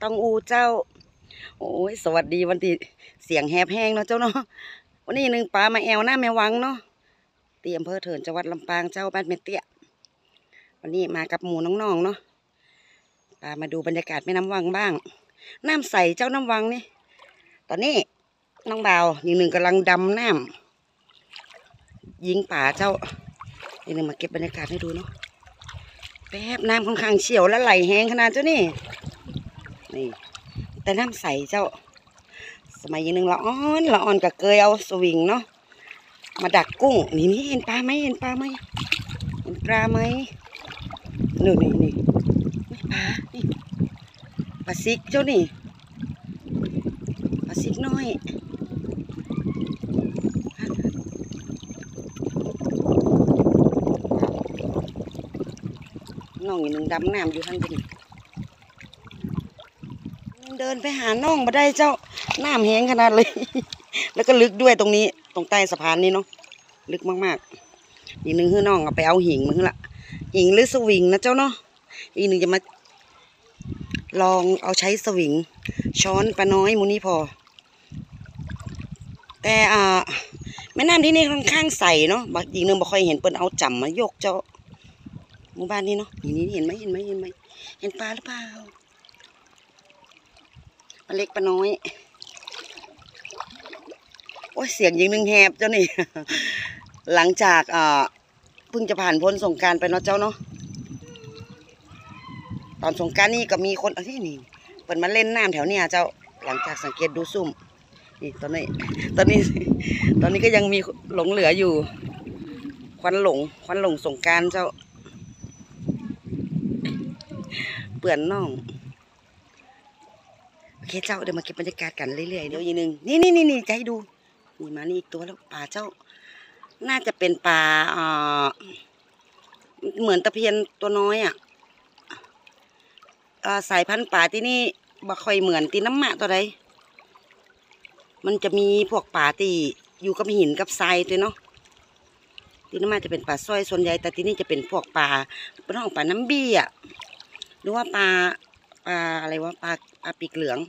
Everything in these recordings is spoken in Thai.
ตองอูเจ้าโอ้ยสวัสดีวันที่เสียงแหบแห้งเนาะเจ้าเนาะวันนี้หนึ่งปลามาแอวหน้าแม่วังเนาะที่อำเภอเถินจังหวัดลำปางเจ้าบ้านเมเตี้ยวันนี้มากับหมู่น้องๆเนาะปลามาดูบรรยากาศแม่น้ำวังบ้างน้ำใสเจ้าน้ำวังนี่ตอนนี้น้องบ่าวอีกหนึ่งกำลังดำน้ำยิงป่าเจ้าอีกหนึ่งมาเก็บบรรยากาศให้ดูเนาะแป๊บน้ำค่อนข้างเชี่ยวและไหลแห้งขนาดเจ้านี่แต่น้ำใสเจ้าสมัยยังหนึ่งละอ่อนกับเกยเอาสวิงเนาะมาดักกุ้งนี่เห็นปลาไหมเห็นปลาไหมนี่ปลานี่ปลาซิกเจ้านี่ปลาซิกน้อยน้องอย่างหนึ่งดำน้ำอยู่ทั้งดินเดินไปหาน้องมาได้เจ้าน้ำแห้งขนาดเลย แล้วก็ลึกด้วยตรงนี้ตรงใต้สะพานนี้เนาะลึกมากๆอีกหนึ่งคือน้องเอาไปเอาหิ่งมึงละหิ่งหรือสวิงนะเจ้าเนาะอีกหนึ่งจะมาลองเอาใช้สวิงช้อนปลาน้อยมูนี่พอแต่แม่น้ำที่นี่ค่อนข้างใสเนาะอีกหนึ่งบ่ค่อยเห็นเปิ้นเอาจำมายกเจ้าหมู่บ้านนี้เนาะนี่เห็นไหมเห็นปลาหรือเปล่าปลาเล็กปลาน้อยโอ้ยเสียงยิงหนึ่งแหบเจ้านี่ หลังจากเพิ่งจะผ่านพ้นสงกรานต์ไปเนาะเจ้าเนาะตอนสงกรานต์นี่ก็มีคนที่นี่เปิดมาเล่นน้ำแถวเนี้ยเจ้าหลังจากสังเกตดูซุ่มนี่ตอนนี้ก็ยังมีหลงเหลืออยู่ควันหลงสงกรานต์เจ้าเปื่อนน่องโอเคเจ้าเดี๋ยวมาเก็บบรรยากาศกันเรื่อยๆเดี๋ยวอีกนึงนี่จะให้ดูนี่มานี่อีกตัวแล้วปลาเจ้าน่าจะเป็นปลาเหมือนตะเพียนตัวน้อยสายพันธุ์ปลาที่นี่บ่ค่อยเหมือนตีน้ำมะตัวใดมันจะมีพวกปลาที่อยู่กับหินกับทรายด้วยเนาะตีน้ำมะจะเป็นปลาสร้อยส่วนใหญ่แต่ที่นี่จะเป็นพวกปลาเป็นห้องปลาน้ำบี้หรือว่าปลาอะไรวะปลาปีกเหลือง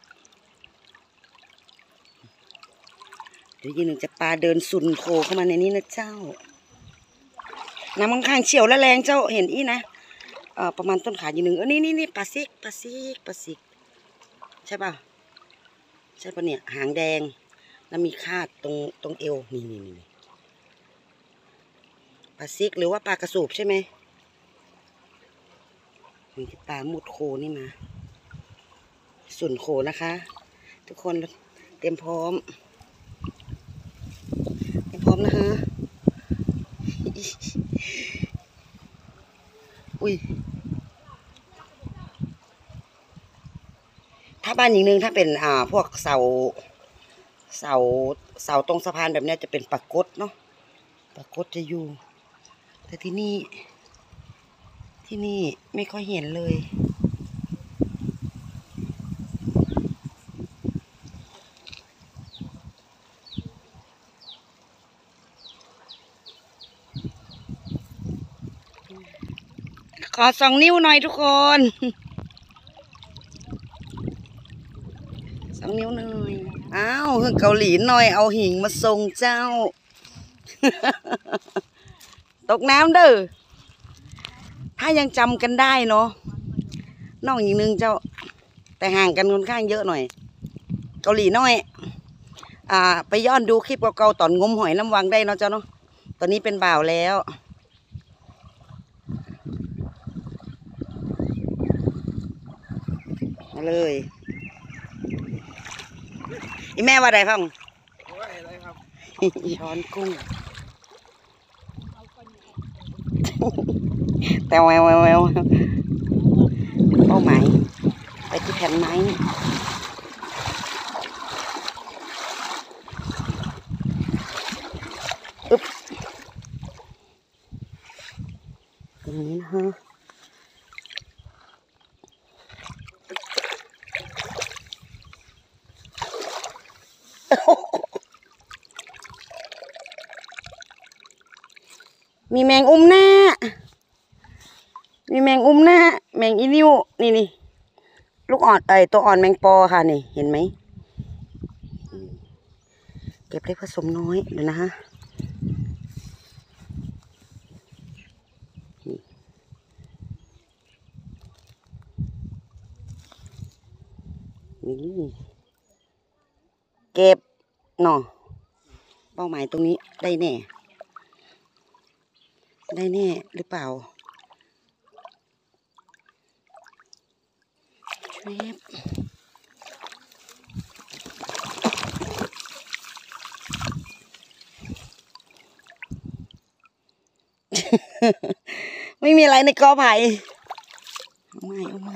เดี๋ยวยีหนึ่งจะปลาเดินสุนโคเข้ามาในนี้นะเจ้าน้ำข้างเชี่ยวและแรงเจ้าเห็นอีนะประมาณต้นขายีหนึ่งนี่ปลาซิกใช่ป่ะใช่ป่ะเนี่ยหางแดงแล้วมีคาดตรงเอวนี่ปลาซิกหรือว่าปลากระสูบใช่ไหมมีปลามุดโคนี่มาสุนโคนะคะทุกคนเตรียมพร้อมนะคะอุ้ยถ้าบ้านอีกนึงถ้าเป็นพวกเสาตรงสะพานแบบนี้จะเป็นปลากดเนาะปลากดจะอยู่แต่ที่นี่ไม่ค่อยเห็นเลยขอ2 นิ้วหน่อยทุกคน2 นิ้วหน่อยอ้าวเกาหลีหน่อยเอาหิ่งมาส่งเจ้า ตกน้ำเด้อถ้ายังจำกันได้เนาะน้องอีกนึงเจ้าแต่ห่างกันค่อนข้างเยอะหน่อยเกาหลีน้อยไปย้อนดูคลิปเก่าๆตอนงมหอยน้ำวังได้เนาะเจ้าเนาะตอนนี้เป็นบ่าวแล้วมาเลยอีแม่ว่าอะไรฟังช้อนกุ้งแต่แววเป้าหมายไปที่แผ่นไม้อึ๊บตรงนี้นะฮะมีแมงอุ้มหน้าแมงอีนิ้วนี่ลูกอ่อนตัวอ่อนแมงปอค่ะนี่เห็นไหมเก็บเล็กผสมน้อยเดี๋ยวนะฮะนี่เก็บเนาะเป้าหมายตรงนี้ได้แน่หรือเปล่าช่วยไม่มีอะไรในกอไผ่เอาไม่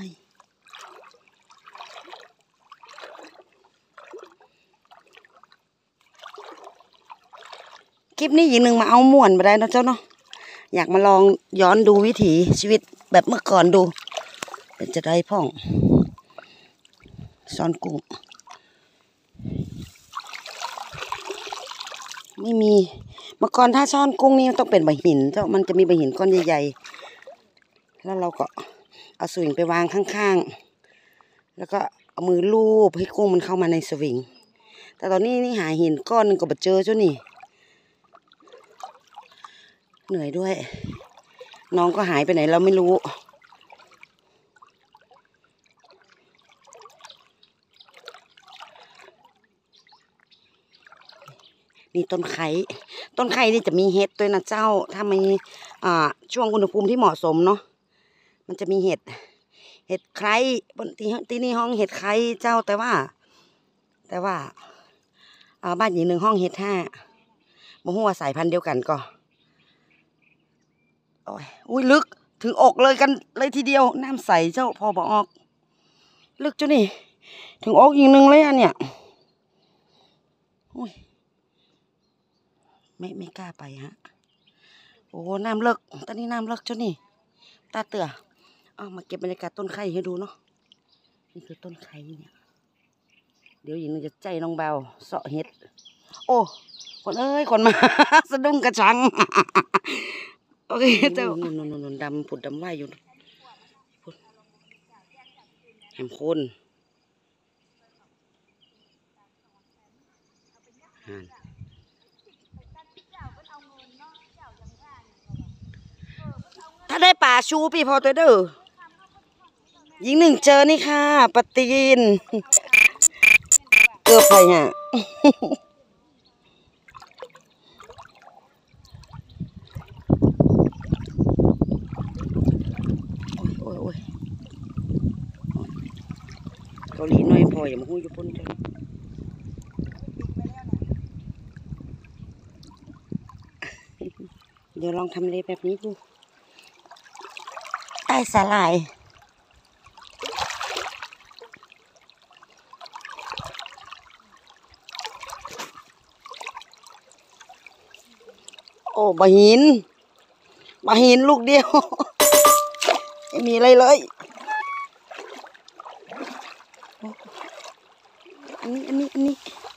คลิปนี้หญิงหนึ่งมาเอาม่วนไปได้นะเจ้าเนาะอยากมาลองย้อนดูวิถีชีวิตแบบเมื่อก่อนดูเป็นจะได้พ่องซ่อนกุ้งไม่มีเมื่อก่อนถ้าซ่อนกุ้งนี่ต้องเป็นใบหินเจ้ามันจะมีใบหินก้อนใหญ่ๆแล้วเราก็เอาสวิงไปวางข้างๆแล้วก็เอามือลูบให้กุ้งมันเข้ามาในสวิงแต่ตอนนี้นี่หาหินก้อนนึงก็บ่เจอเจ้านี่เหนื่อยด้วยน้องก็หายไปไหนเราไม่รู้นี่ต้นไข่นี่จะมีเห็ดด้วยนะเจ้าถ้ามีช่วงอุณหภูมิที่เหมาะสมเนาะมันจะมีเห็ดไคร้บนที่นี่ห้องเห็ดไคร้เจ้าแต่ว่าบ้านหญิงหนึ่งห้องเห็ด5บ่ฮู้ว่าสายพันธุ์เดียวกันก็โอ้ยอุ้ยลึกถึงอกเลยกันเลยทีเดียวน้ำใสเจ้าพอบอกออกลึกจ้ะนี่ถึงอกอีกหนึ่งเลยอ่ะเนี่ยอุ้ยไม่กล้าไปฮะโอ้น้ำเลิกตอนนี้น้ำเลิกจ้ะนี่ตาเตือเอามาเก็บบรรยากาศต้นไข่ให้ดูเนาะนี่คือต้นไข่เนี่ยเดี๋ยวหญิงจะใจน้องเบาเสาะเห็ดโอ้คนเอ้ยคนมา สะดุ้งกระชัง โอเคเจ้านุ่นดำผุดดำว่ายอยู่แหมคนถ้าได้ป่าชูพี่พอตัวเด้อยิงหนึ่งเจอนี่ค่ะปะตีนเกือบไปฮะโอ้ยเกาหลีน้อยพออย่ามาหูญี่ปุ่นเจ้าเดี๋ยวลองทำอะไรแบบนี้ดูไอ้สาหร่ายโอ้บะหินลูกเดียว ไม่มีอะไรเลยอันนี้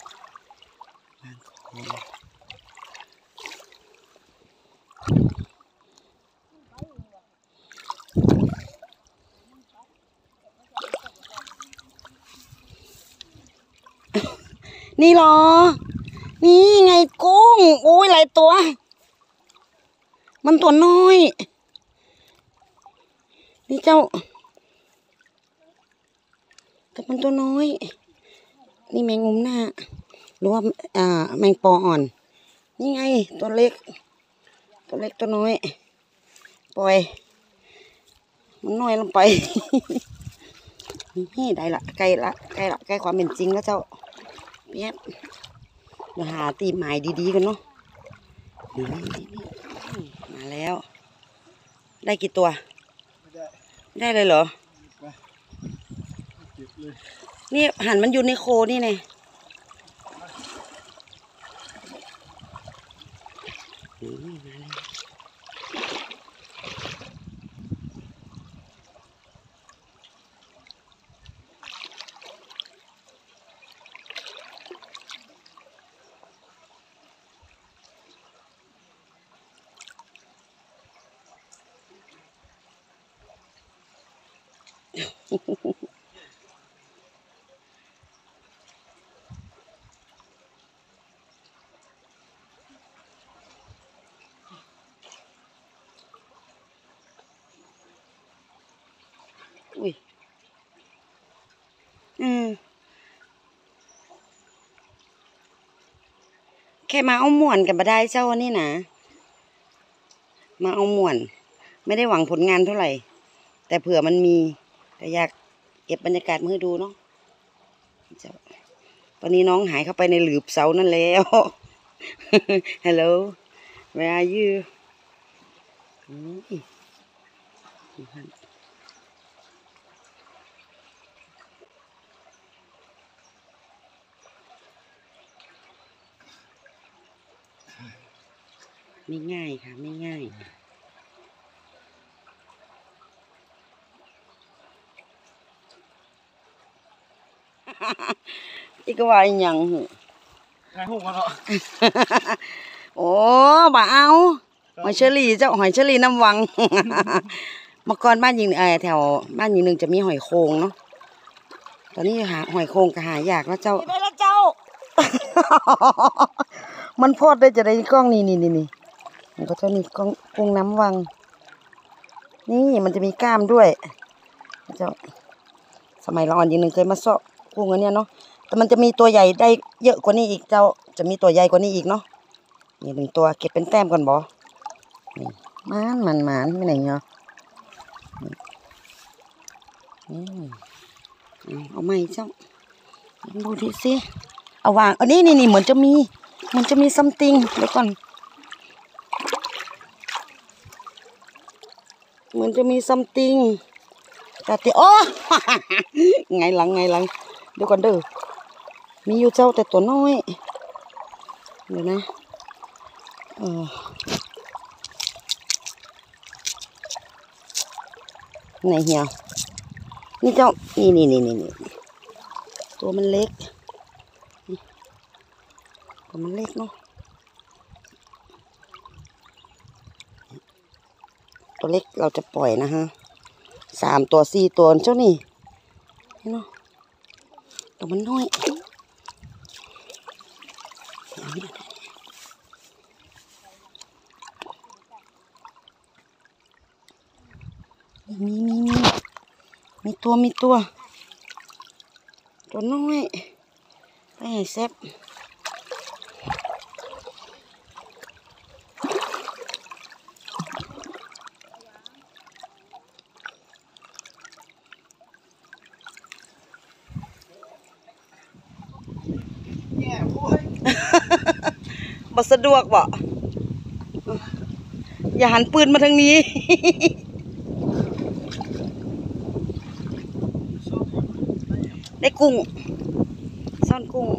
นี่เหรอนี่ไงกุ้งโอ้ยหลายตัวมันตัวน้อยนี่เจ้าแต่มันตัวน้อยนี่แมงมุมหน้าหรือว่าแมงปออ่อนนี่ไงตัวเล็กตัวน้อยปล่อยมันน้อยลงไป นี่ได้ละใกล้ความเป็นจริงแล้วเจ้าเปี๊ยบมาหาตีหมายดีๆกันเนาะนี่มาแล้ว ได้กี่ตัวได้เลยเหรอนี่หันมันอยู่ในโคนี่ไงอุ้ยแค่มาเอาม่วนกันมาได้เจ้าวันนี้นะมาเอาม่วนไม่ได้หวังผลงานเท่าไหร่แต่เผื่อมันมีแต่อยากเก็บบรรยากาศมาให้ดูเนาะตอนนี้น้องหายเข้าไปในหลืบเสานั่นแล้ว Hello where are you ไม่ง่ายค่ะไม่ง่ายอีกว่าอย่างเหรอไงหูกันเนาะโอ้บ่เอาหอยเชอรี่เจ้าหอยเชอรี่น้ำวัง เมื่อก่อนบ้านยิงแถวบ้านยิงหนึ่งจะมีหอยโขงเนาะตอนนี้หาหอยโขงก็หายากแล้วเจ้าได้แล้วเจ้า มันพอดได้จะได้กล้องนี่มันก็จะมีกล้องกุ้งน้ำวังนี่มันจะมีกล้ามด้วยเจ้าสมัยเราอ่อนยิงหนึ่งเคยมาเซาะกุ้งอันเนี้ยเนาะแต่มันจะมีตัวใหญ่ได้เยอะกว่านี้อีกเจ้าจะมีตัวใหญ่กว่านี้อีกเนาะนี่1 ตัวเก็บเป็นแต้มก่อนบ่นี่มันไม่ไหนเนาะเอาไหมเจ้าดูดิสิเอาวางอันนี้นี่เหมือนจะมีซัมติงเดี๋ยวก่อนเหมือนจะมีซัมติงแต่โอ้ ไงหลังเดี๋ยวก่อนเด้อมีอยู่เจ้าแต่ตัวน้อยเดี๋ยวนะไหนเหี่ยวนี่เจ้านี่ตัวมันเล็กเนาะตัวเล็กเราจะปล่อยนะฮะ3 ตัว 4 ตัวเจ้านี่เนาะตัวมันน้อยมีตัวน้อยไปให้แซ่บบ่สะดวกบ่อย่าหันปืนมาทางนี้ ได้กุ้งซ่อนกุ้ง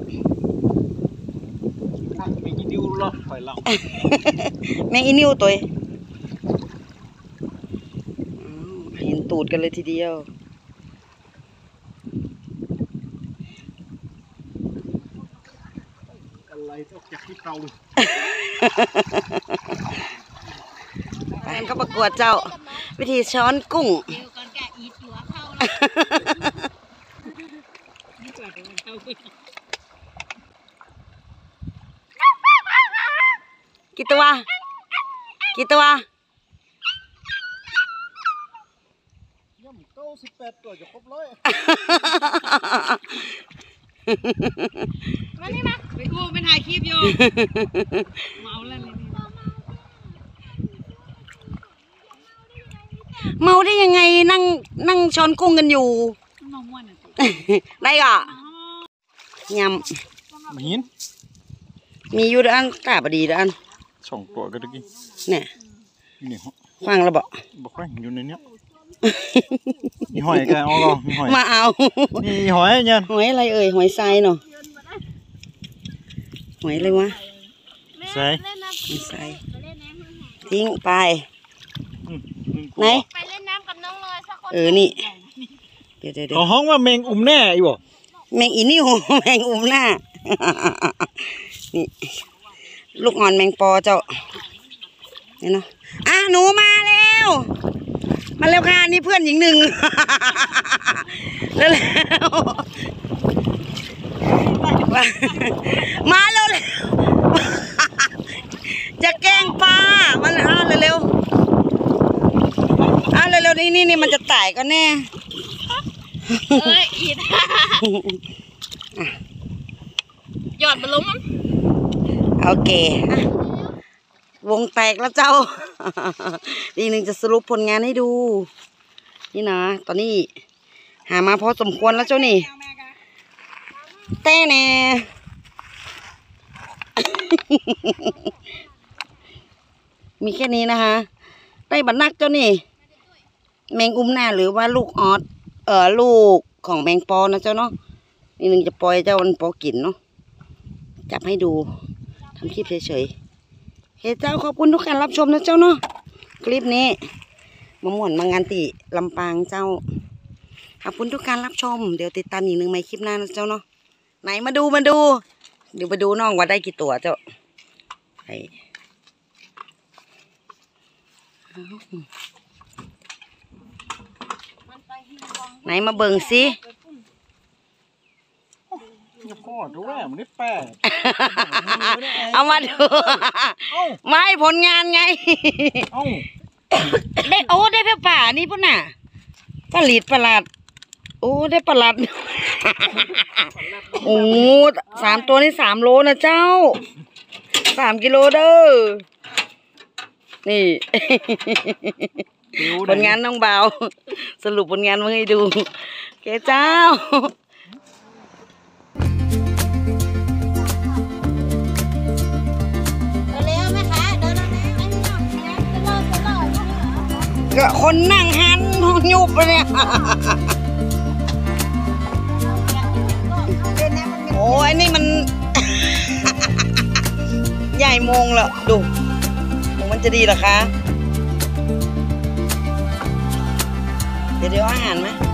แมงอีนิวรอดถอยหลัง แมงอีนิวตัวเห็นตูดกันเลยทีเดียวอะไรออกจากที่เตาไปก็ประกวดเจ้าวิธีช้อนกุ้งกี่ตัวย่ำ18 ตัวจะครบ100มานี่มาไปกูเป็นถ่ายคลิปอยู่เมาแล้วนี่เมาได้ยังไงนั่งช้อนกุ้งกันอยู่ได้ก่ะยำมีอยู่ด้านตาบดีด้าน2 ตัวก็ตะกี้เนี่ยฟังแล้วบอกอยู่ในเนี้ยมีหอยกันเอาหรอมีหอยมาเอามีหอยเนี่ยหอยอะไรเอ่ยหอยทรายเนาะหอยอะไรวะทรายทิ้งไปไหนไปเล่นน้ำกับน้องเลยสักคนนี่เดี๋ยวเขาห้องว่าแมงอุ้มแน่อีบ่แมงอีนิ่วแมงอุ้มหน้านี่ลูกอ่อนแมงปอเจ้าเนี่ยเนาะหนูมาแล้วค่ะนี่เพื่อนหญิง 1แล้วมาเร็วจะแกล้งปลามันเร็วนี่มันจะตายก็แน่เอ้ยอีดหยอดมาล้มมันโอเควงแตกแล้วเจ้า อีกหนึ่งจะสรุปผลงานให้ดู นี่นะตอนนี้หามาพอสมควรแล้วเจ้านี่เต้แน่ มีแค่นี้นะคะได้บัตรนักเจ้านี่แมงอุ้มหน้าหรือว่าลูกออสลูกของแมงปอนะเจ้าเนาะนี่หนึ่งจะปล่อยเจ้ามันปอกินเนาะจับให้ดูทำคลิปเฉยๆเฮ้เจ้าขอบคุณทุกการรับชมนะเจ้าเนาะคลิปนี้มาหม่วนมางานติลำปางเจ้าขอบคุณทุกการรับชมเดี๋ยวติดตามอีกหนึ่งในคลิปหน้านะเจ้าเนาะไหนมาดูเดี๋ยวมาดูน้องว่าได้กี่ตัวเจ้าไหนมาเบิ่งสิพ่อด้วยมันได้แปดเอามาดูไม่ผลงานไงได้โอ้ได้เพื่อป่านี่พุ่นน่ะผลิตประหลาดโอ้ได้ประหลาดโอ้3 ตัวนี่3 โลนะเจ้า3 กิโลเด้อนี่ ผลงานน้องเบาสรุปผลงานมาให้ดูแกเจ้าก็คนนั่งหันยุบไปเนี่ยโอ้ยนี่มัน ใหญ่โมงแล้วดูมันจะดีเหรอคะเดี๋ยวอาหารไหม